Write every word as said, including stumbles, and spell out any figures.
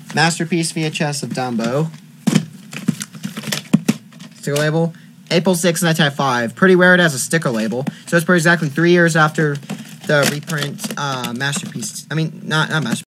Masterpiece V H S of Dumbo. Sticker label. April sixth, nineteen ninety-five. Pretty rare it has a sticker label. So it's pretty exactly three years after the reprint uh, Masterpiece. I mean, not, not Masterpiece.